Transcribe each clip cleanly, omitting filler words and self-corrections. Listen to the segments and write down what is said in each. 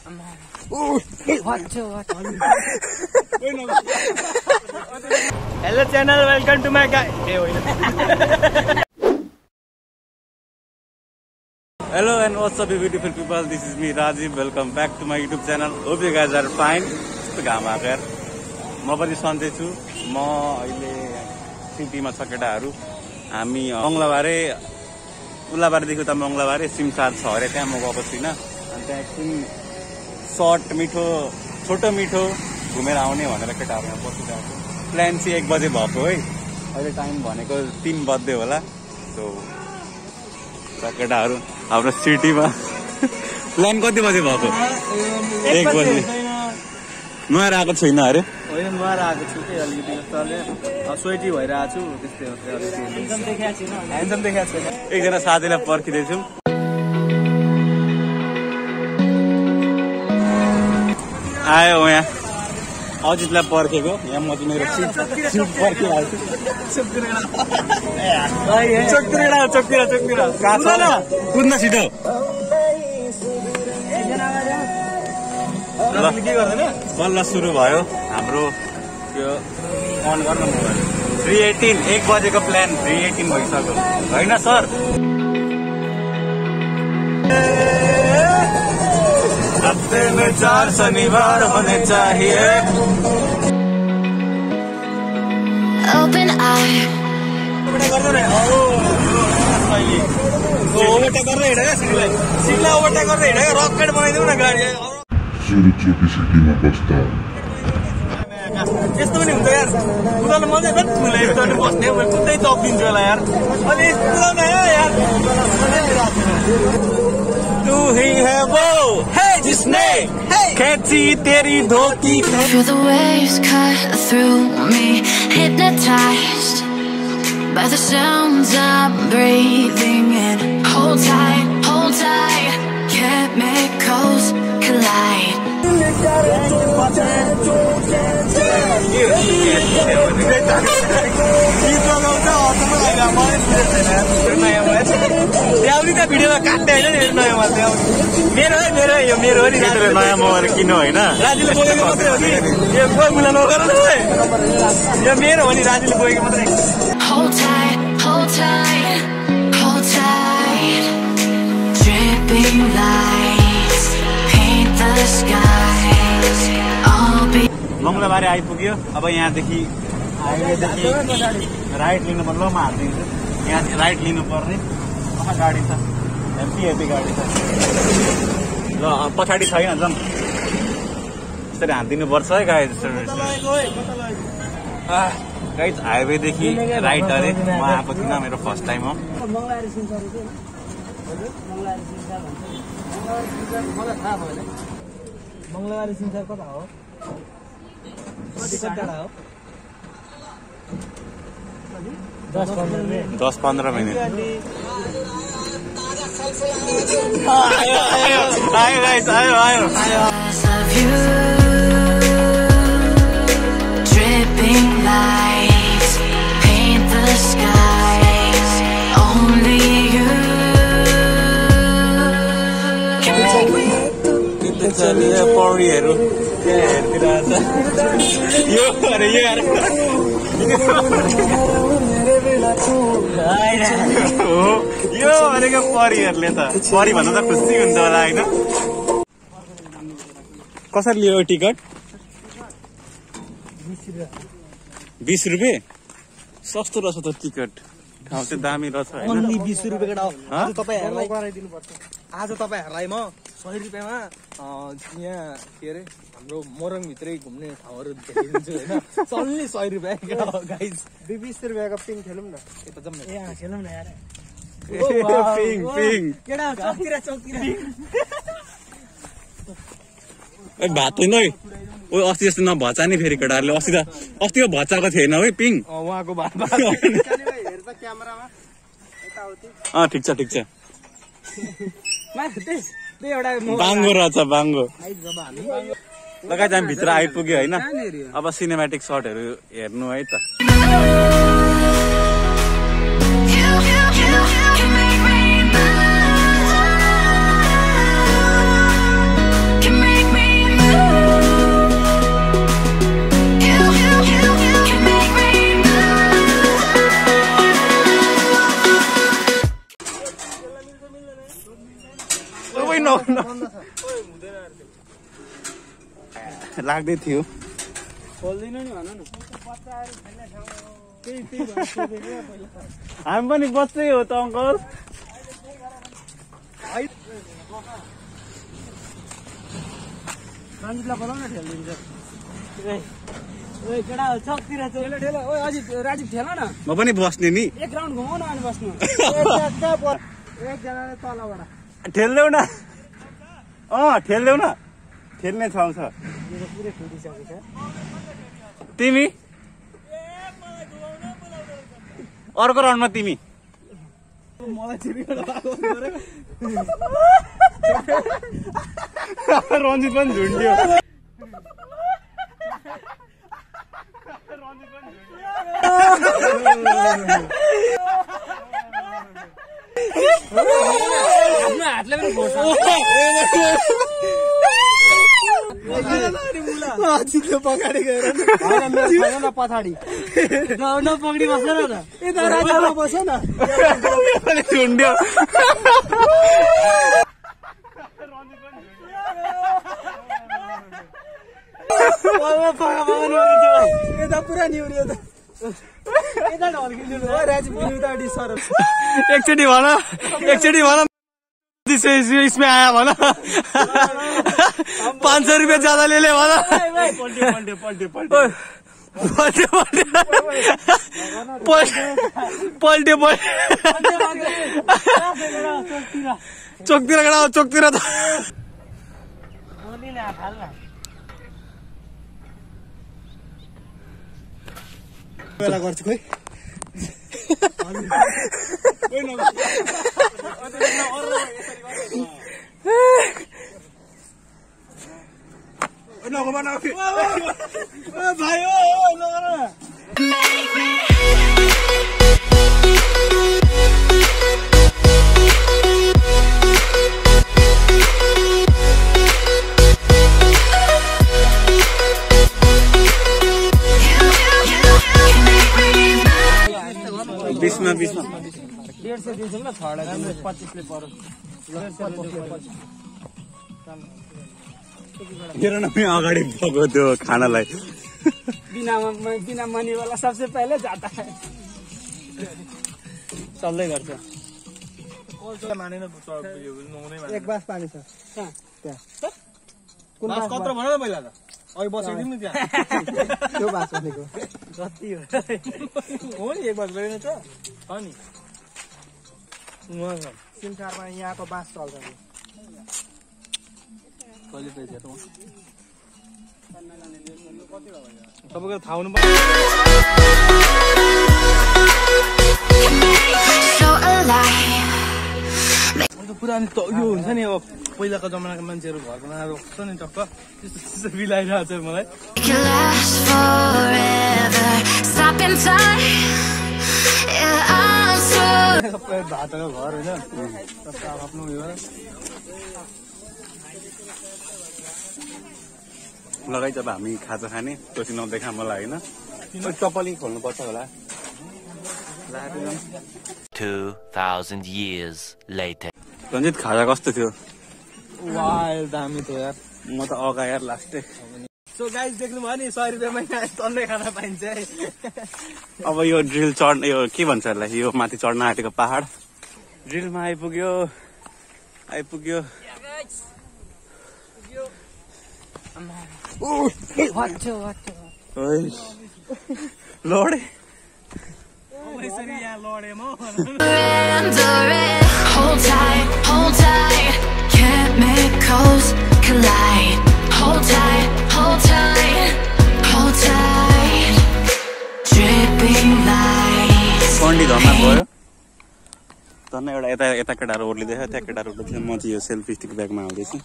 Hello channel, welcome to my guy. Hello and what's up you beautiful people, this is me Rajiv, welcome back to my YouTube channel. Hope you guys are fine. घाम आएको यार, म पनि सन्चै छु। म अहिले सिटीमा छ केटाहरू, हामी मंगलबारे उल्लाबारदेखि उता मंगलबारे सिमसार छ अरे, त्यहाँ म गएको छुइनँ। अनि त्यहाँ एकछिन सर्ट मिठो छोटो मिठो घुमेर आउने भनेर केटाहरू यहाँ बसिरहेको छु। प्लान चाहिँ 1 बजे भएको है, अहिले टाइम भनेको 3 बज्दै होला। सो केटाहरू हाम्रो सिटीमा प्लान कति बजे भएको? 1 बजे। नुहाएर आएको छैन अरे? होइन, नुहाएर आएको छु कि अलिकति जस्तोले स्वेटी भइरहेको छु, त्यस्तै हो। ह्यान्डसम देखाएको छैन। एकजना साथीलाई पर्खिँदैछौँ। आयो यहाँ अजितलाई पर्खेको, यहाँ म चाहिँ मेरो सिट पर्खिरहेको छु। कुद्न छिटो। बल्ल सुरु भयो हाम्रो त्यो अन गर्न मोबाइल। 3:18 1 बजेको प्लान 3:18 भइसक्यो होइन सर? हफ्ते में 4 शनिवार होने चाहिए। Open eye. ओभरटेक गरेर हिँडेको सिटलाई ओभरटेक गरेर हिँडेको रकेट बनाइदिउँ न गाडी। चोटी सिटीमा बस्दा यस्तो पनि हुन्छ यार, कुदाउन मजा छ नि। मलाई एकचोटि बस्ने कुद्दै चप्दिन्छु होला यार। अनि कुदाउन यार तू ही है वो है जिसने खींची तेरी धोती। Feel the waves cut through me, hypnotized by the sounds I'm breathing in. Hold tight, chemicals collide. भिडियोमा काट्दै होइन नि नयाँ मेरो हो नि। नयाँ मोबाइल किन्नु होइन, राजुले बोकेको मात्रै हो कि यो कोही मुला नगर न। यो मेरो हो नि, राजुले बोकेको मात्रै। Hold tight, dripping lights paint the skies. I'll be मंगलबारे आइपुग्यो। अब यहाँदेखि हाइवेदेखि राइट लिनुपर्ने। ल म हालिदिन्छु, यहाँ राइट लिनुपर्ने। गाडी छ, हेभी गाडी छ। ल पछाडि छैन, जाउँ। यसरी हानिदिनुपर्छ है गाइज। गाइज हाइवेदेखि राइट अरे, म आएको थिइनँ, मेरो फर्स्ट टाइम हो। मंगलबारे सिमसार कता हो? 10-15 मिनट। आयो गाइस, आयो। of you, dripping lights paint the skies. Only you can make me. चलिए पौडीहरू त्यहाँ हेरिदिरहेछ। यो अरे यो भनेको परीहरूले त, परी भन्दा त खुसी हुन्छ होला होइन? कसरी लियो टिकट? 20 रुपियाँ? सस्तो रहेछ त टिकट। ठाउँ चाहिँ दामी रहेछ होइन? 20 रुपियाँ हो। आज तपाईँहरूलाई म 100 रुपियाँमा यहाँ के अरे हाम्रो मोरङभित्रै घुम्ने ठाउँहरू देखाइदिन्छु होइन। सल्ली 100 रुपियाँ गाइज। 20 रुपियाँको पिङ खेलौँ न। यता जाउँ न, खेलौँ न यार। पिङ केटा चौकीरा भात होइन है। ओ अस्ति जस्तो नभचा नि फेरि केटाहरूले। अस्तिको भचाएको थिएन है पिङ। उहाँको भात ठिक छ। एउटा बाङ्गो रहेछ, बाङ्गो। लगायत हामी भित्र आइपुग्यो होइन। अब सिनेमेटिक सर्टहरू हेर्नु है त। can make लाग्दै थियो। खोल्दिनु नि भन न। हामी पनि बच्चै हो त अङ्कल। रञ्जितलाई बोलाउन ठेल्दिन्छ। ओइ केटा चकतिर ठेला ठेला। ओइ अजित राजीव ठेला न। म पनि बस्ने नि। एक राउन्ड घुमाउ न अनि बस्नु। एकजनाले तलबाट ठेल्देऊ न। ठेल्देऊ न। ठेल्ने ठाउँ छ। पुरै फुटिसकेछ। तिमी अर्को राउन्डमा तिमी। मलाई छिरिबाट रञ्जित पनि झुन्ड्यो। आफ्नो हातले पनि घोर्छ। पछाडि गएर पछाडि नपक्री बस्छ न यता राजामा बस्छ न। झुन्ड्यो। यता पुरा निहुरियो त। यता ढल्किनु राजीव उतापट्टि सर। एकचोटि भन इसमें आया भन। 500 रुपियाँ ज्यादा ले ले भन। पल्टे चोकतिर गडा चोकतिर त। बेला गर्छु खोइ। भाइ बिसमा 150 दिन्छौँ न छडा 25ले पर्यो। हेर न म अगाडि गएको त्यो खानालाई। बिना मनी वाला सबसे पहले जाता है। चल्दै गर्छ। एक बास पानी छ त्यहाँ। कुन बास कत्रो भन न पहिला त। अघि बसाइदिउँ नि त्यहाँ। त्यो बास भनेको जति हो नि एक बास गएन त अनि सिमसारमा यहाँको बास चल्छ नि। कहिले पैसा त सबैको थाहा हुनु पर्छ। पुरानो त यो हुन्छ नि अब पहिलाको जमानाको मान्छेहरू घरको बनाएर बस्छ नि टक्क त्यस्तो बिलाइरहेको छ मलाई। भातको घर होइन आफ्नो उयो लगाइ जब हामी खाजा खाने पछि नदेखा मलाई होइन। चप्पल खोल्नु पर्छ होला। 2000 years later. रञ्जित खाजा कस्तो थियो? वाइल्ड दामी थियो यार। म त अगा यार लास्टै। सो गाइस देख्नु भयो नि 100 रुपियाँमा चल्दै खाना पाइन्छ है। अब यो ड्रिल चढ्ने यो के भन्छ यसलाई यो माथि चढ्न आँटेको पहाड ड्रिलमा आइपुग्यो। लडे यहाँ लडे म। Hold tight, chemicals collide. Hold tight, dripping lights. कन्डी धर्ना गयो धर्ना एउटा यता केटाहरू ओर्लिँदैछ त्यहाँ केटाहरू ओर्लिँदैछ। म चाहिँ यो सेल्फी स्टिक ब्यागमा आउँदैछु।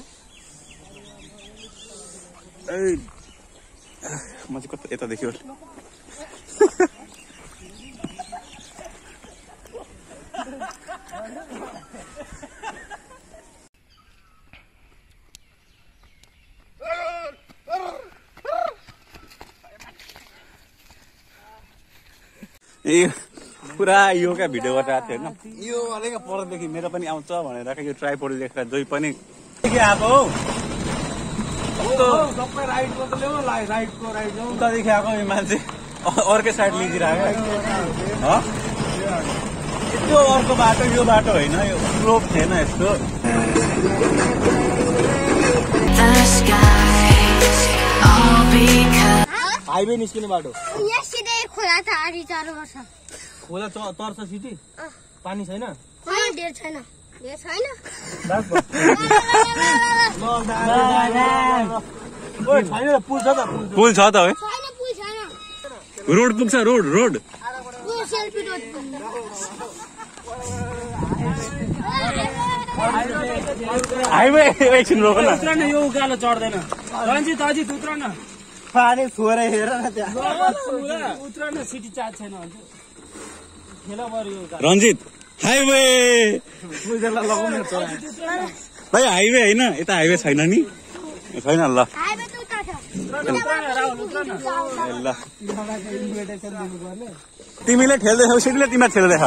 म चाहिँ कता यता देख्यो। ए पुरा यो क्या भिडियो गरिरहेको थियो होइन। यो अलिक परदेखि मेरो पनि आउँछ भनेर यो ट्राइपोड देखेर जोइ पनि के आएको हौ सबै राइटको त ल्याऊ राइटको उतादेखि आएको यो मान्छे अर्कै साइड लिइदिरहेको त्यो अर्को बाटो यो बाटो होइन यो स्लोप थिएन यस्तो हाइवे निस्किने बाटो यहाँ सिधै खोला त आधी 4 वर्ष खोला तर्छ सिटी पानी छैन धेर छैन छैन पुल छ त पुल छ त है छैन पुल छैन रोड पुग्छ रोड पुल सेल्फी रोड हाइवे एकछिन रोक न उत्र न यो उकालो चढ्दैन रञ्जित अजित उत्र न पानी छोरे हेर न त्यहाँ उत्र न सिटी चार्ज छैन भन्छ खेला पर्यो रञ्जित हाइवे भाइ हाइवे होइन यता हाइवे छैन नि छैन ल हाइवे त उता छ ल तिमीले ठेल्दैछौ सिटीले तिमीलाई ठेल्दैछ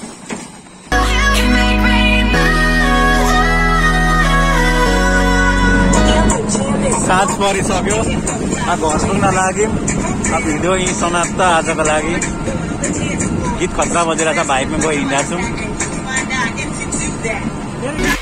साँझ परिसक्यो घर पुग्न लाग्यौँ भिडियो यहीँ समाप्त आजको लागि गीत खतरा बजेर त बाइकमा गइ हिँडेको छौँ